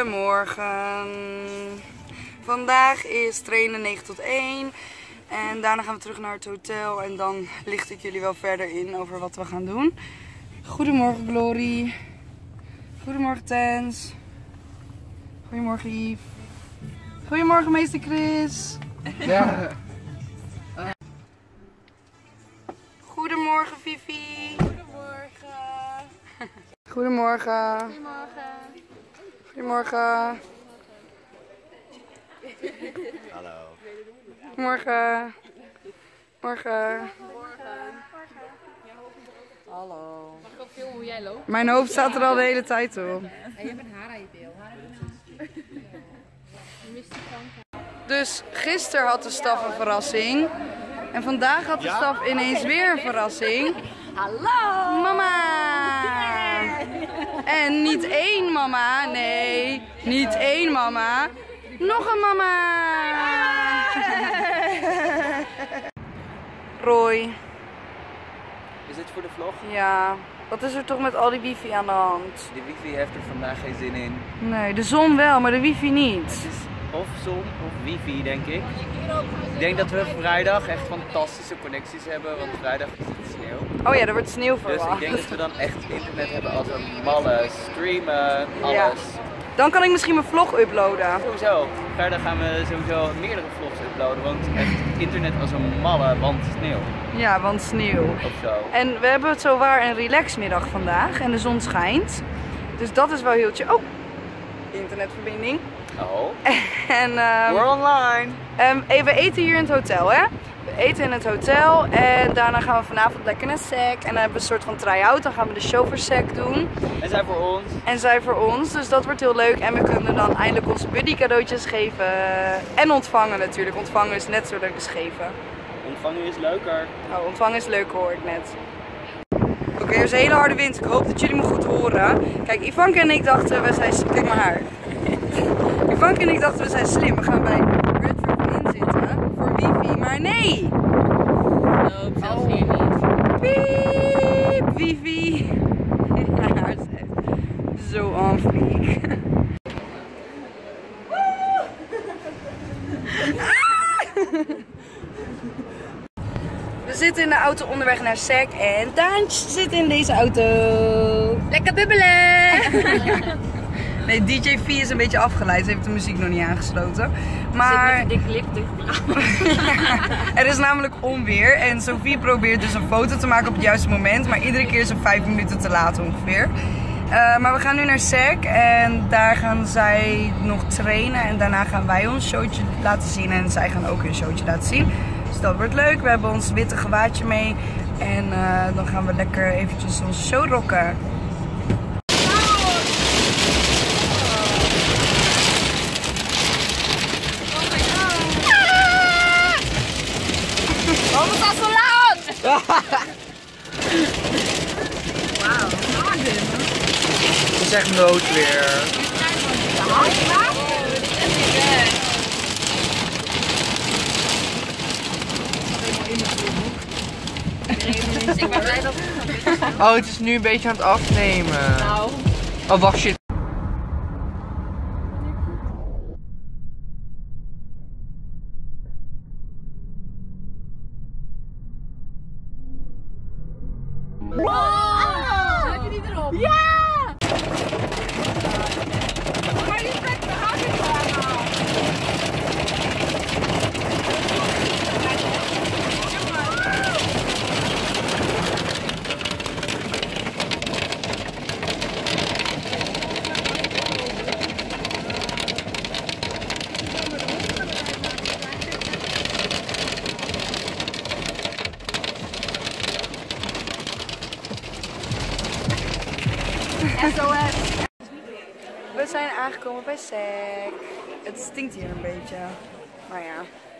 Goedemorgen. Vandaag is trainen 9 tot 1. En daarna gaan we terug naar het hotel. En dan licht ik jullie wel verder in over wat we gaan doen. Goedemorgen Glory. Goedemorgen Tens. Goedemorgen Yves. Goedemorgen meester Chris. Ja. Goedemorgen Vivi. Goedemorgen. Goedemorgen. Goedemorgen. Goedemorgen. Hallo. Morgen. Morgen. Hallo. Mag ik ook filmen hoe jij loopt? Mijn hoofd staat er al de hele tijd op. En je hebt een haar aan je bil. Je mist die kant. Dus gisteren had de staf een verrassing. En vandaag had de staf ineens weer een verrassing. Hallo! Mama! En niet één mama, nee, niet één mama. Nog een mama! Roy. Is dit voor de vlog? Ja, wat is er toch met al die wifi aan de hand? De wifi heeft er vandaag geen zin in. Nee, de zon wel, maar de wifi niet. Het is of zon of wifi, denk ik. Ik denk dat we vrijdag echt fantastische connecties hebben, want vrijdag is het sneeuw. Oh ja, er wordt sneeuw Dus ik verwacht. denk dat we dan echt internet hebben als een malle. Streamen, alles. Ja. Dan kan ik misschien mijn vlog uploaden. Sowieso. Vrijdag gaan we sowieso meerdere vlogs uploaden, want echt internet als een malle, want sneeuw. Ja, want sneeuw. Of zo. En we hebben het zowaar een relaxmiddag vandaag en de zon schijnt. Dus dat is wel heel chill. Oh, internetverbinding. Oh. En We're online. we eten hier in het hotel, hè? We eten in het hotel en daarna gaan we vanavond lekker naar SEC. En dan hebben we een soort van try-out. Dan gaan we de show voor SEC doen. En zij voor ons. En zij voor ons, dus dat wordt heel leuk. En we kunnen dan eindelijk onze buddy cadeautjes geven. En ontvangen natuurlijk. Ontvangen is net zo leuk als geven. Ontvangen is leuker. Oh, ontvangen is leuker hoor ik net. Oké, er is een hele harde wind. Ik hoop dat jullie me goed horen. Kijk, Ivanka en ik dachten, we zijn... Kijk maar haar. Ivanka en ik dachten, we zijn slim. We gaan bij Red River inzitten voor wifi. Maar nee! Nope, zelfs hier niet. Piep! Wifi! Ja, haar is echt zo on fleek. We zitten in de auto onderweg naar SEC en Daantje zit in deze auto. Lekker bubbelen! Nee, DJ V is een beetje afgeleid. Ze heeft de muziek nog niet aangesloten. Maar Zit met een dikke lip er is namelijk onweer. En Sophie probeert dus een foto te maken op het juiste moment. Maar iedere keer is ze 5 minuten te laat ongeveer. Maar we gaan nu naar SEC. En daar gaan zij nog trainen. En daarna gaan wij ons showtje laten zien. En zij gaan ook hun showtje laten zien. Dus dat wordt leuk. We hebben ons witte gewaadje mee. En dan gaan we lekker eventjes onze show rocken. Waarom is dat zo laat? Wauw, Het is echt noodweer. Ik ben blij dat Oh, het is nu een beetje aan het afnemen. nou. Oh, wacht, shit. Heb je die erop? Ja! Maar die trekt de haak in allemaal. SOS. We zijn aangekomen bij SEC. Het stinkt hier een beetje. Maar ja.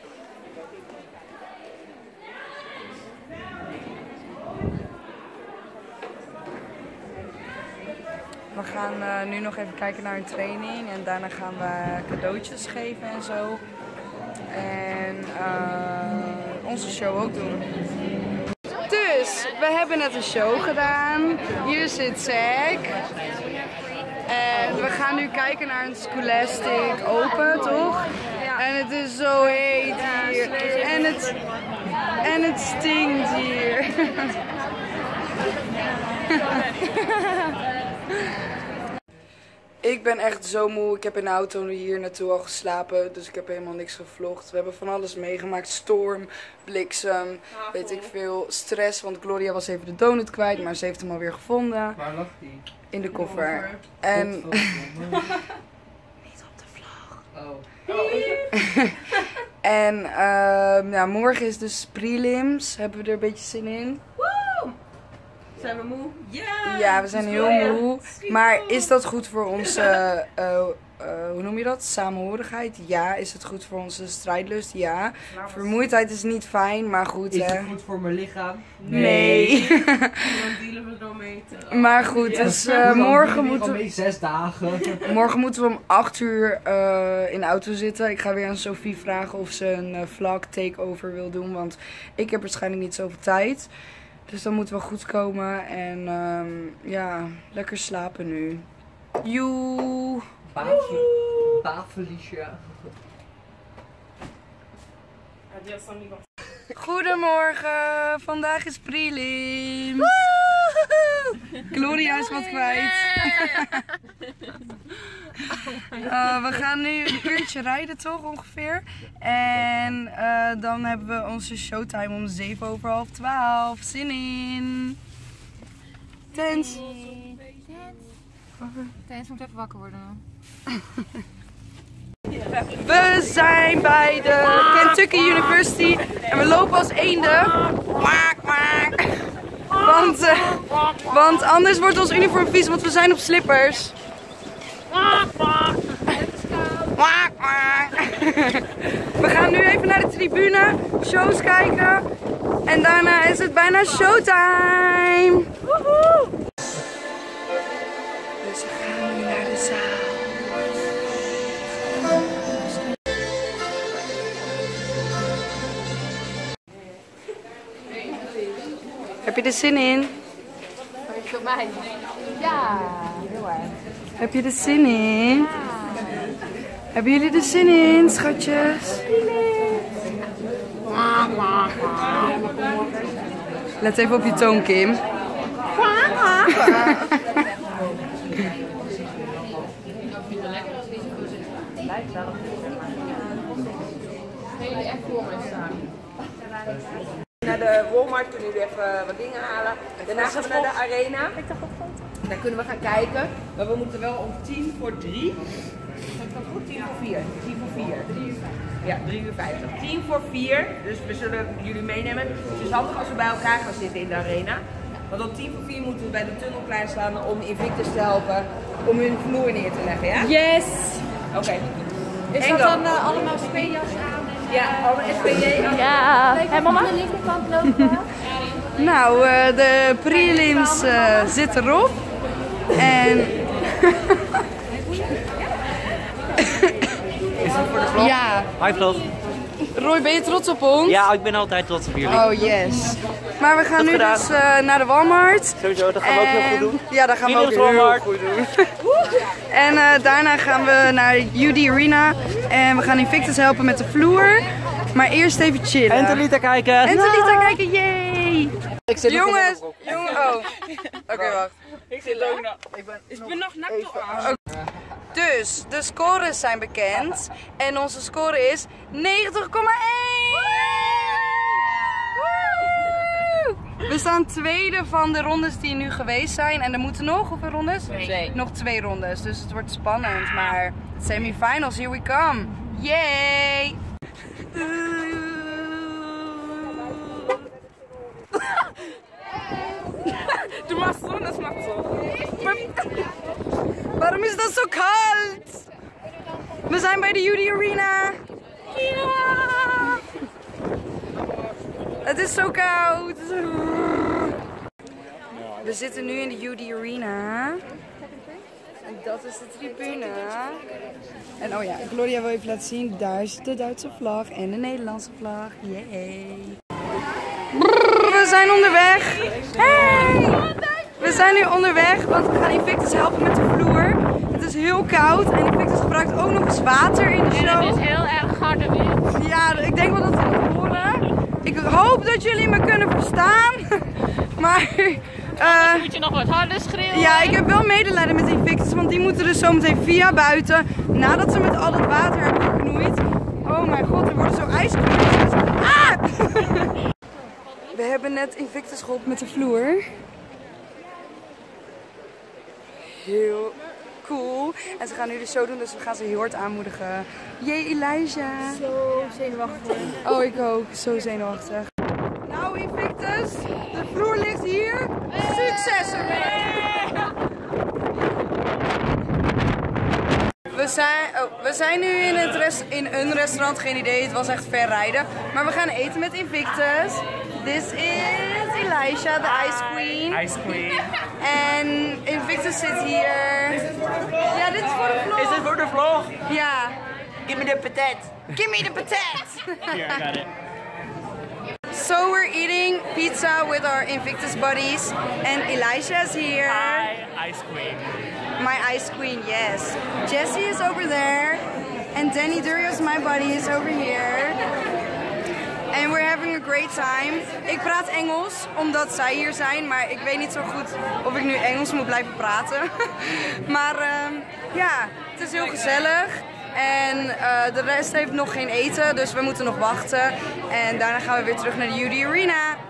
We gaan nu nog even kijken naar een training. En daarna gaan we cadeautjes geven en zo. En onze show ook doen. Dus, we hebben net een show gedaan. Hier zit SEC. En we gaan nu kijken naar een Scholastic Open, toch? En het is zo heet hier. En het stinkt hier. Ik ben echt zo moe. Ik heb in de auto hier naartoe al geslapen. Dus ik heb helemaal niks gevlogd. We hebben van alles meegemaakt. Storm, bliksem, weet ik veel. Stress, want Gloria was even de donut kwijt. Maar ze heeft hem alweer gevonden. Waar lag die? In de koffer. En... Niet op de vlog. Oh. En nou, morgen is dus prelims. Hebben we er een beetje zin in? Zijn we moe? Ja, we zijn heel moe. Maar is dat goed voor onze, hoe noem je dat? Samenhorigheid? Ja. Is het goed voor onze strijdlust? Ja. Vermoeidheid is niet fijn, maar goed. Is het goed voor mijn lichaam? Nee. Dan dealen we door mee te. Maar goed, dus morgen moeten we... 6 dagen. Morgen moeten we om 8 uur in de auto zitten. Ik ga weer aan Sophie vragen of ze een vlog takeover wil doen. Want ik heb waarschijnlijk niet zoveel tijd. Dus dan moeten we goed komen. En ja, lekker slapen nu. Joe. Felicia. Goedemorgen. Vandaag is prelims. Gloria is wat kwijt. We gaan nu een uurtje rijden toch ongeveer. En dan hebben we onze showtime om 11:07. Zin in. Tens. Tens moet even wakker worden. We zijn bij de Kentucky University en we lopen als eenden. Want anders wordt ons uniform vies, want we zijn op slippers. We gaan nu even naar de tribune, shows kijken en daarna is het bijna showtime. Dus we gaan nu naar de zaal. Heb je er zin in? Voor mij. Ja, heel erg. Heb je er zin in? Ja. Hebben jullie er zin in, schatjes? Let even op je toon, Kim. Naar de Walmart kunnen jullie even wat dingen halen. Daarna gaan we naar de arena. Daar kunnen we gaan kijken. Maar we moeten wel om 2:50. Zeg ik dat goed? 4:50. 4:50. Ja, 3:50. 4:50. Dus we zullen jullie meenemen. Het is handig als we bij elkaar gaan zitten in de arena. Want om 4:50 moeten we bij de tunnel klaarstaan om Invictus te helpen om hun vloer neer te leggen, ja? Yes! Oké. Is dat dan allemaal speeljas aan? Ja, allemaal SPJ aan. Ja. En mama? Aan de linkerkant lopen. Nou, de prelims zitten erop. En... Is het voor de vlog? ja. Hi vlog. Roy, ben je trots op ons? Ja, ik ben altijd trots op jullie. Oh yes. Maar we gaan Goed nu gedaan. dus naar de Walmart. Sowieso, dat gaan we ook heel goed doen. Ja, dat gaan we ook Iedereen heel Walmart. goed doen. En daarna gaan we naar UD Arena. En we gaan Invictus helpen met de vloer. Maar eerst even chillen. En Talita kijken. En Talita kijken, yay! Ik zit nog in Jongens, de broek. oh. Oké, wacht. Ik zit ook nog. Ik ben nog nakt op. Dus, de scores zijn bekend. En onze score is 90,1! We staan tweede van de rondes die nu geweest zijn. En er moeten nog, hoeveel rondes? 2. Nog 2 rondes, dus het wordt spannend. Maar semifinals, here we come. Yay! Du machst so und das macht so. Waarom is dat zo koud? We zijn bij de UD Arena. Ja! Het is zo koud. We zitten nu in de UD Arena. En dat is de tribune. En oh ja, Gloria wil even laten zien. Daar is de Duitse vlag en de Nederlandse vlag. Yay! We zijn onderweg. Hey! We zijn nu onderweg, want we gaan Invictus helpen met de vloer. is heel koud en Invictus gebruikt ook nog eens water in de show. En het is heel erg harde wind. Ja, ik denk wel dat we het horen. Ik hoop dat jullie me kunnen verstaan. Maar... Anders moet je nog wat harder schreeuwen. Ja, ik heb wel medelijden met Invictus, want die moeten dus zometeen via buiten. Nadat ze met al het water hebben geknoeid. Oh mijn god, er worden zo ijsklontjes. Ah! We hebben net Invictus geholpen met de vloer. Heel cool. En ze gaan nu de show doen, dus we gaan ze heel hard aanmoedigen. Jee, Elijah. Zo zenuwachtig. Oh, ik ook. Zo zenuwachtig. Nou, Invictus, de vloer ligt hier. Succes ermee! We zijn nu in een restaurant, geen idee, het was echt ver rijden. Maar we gaan eten met Invictus. This is Elijah, de Ice Queen. Ice Queen. En Invictus zit hier. Ja, dit is voor de vlog. Is dit voor de vlog? Ja. Give me the patat. Give me the patat! Here, I got it. So we're eating pizza with our Invictus buddies. And Elijah is here. Hi, Ice Queen. My Ice Queen, yes. Jessie is over there. And Danny Durios, my buddy, is over here. And we're having a great time. Ik praat Engels, omdat zij hier zijn. Maar ik weet niet zo goed of ik nu Engels moet blijven praten. Maar ja, het is heel gezellig. En de rest heeft nog geen eten, dus we moeten nog wachten. En daarna gaan we weer terug naar de UD Arena.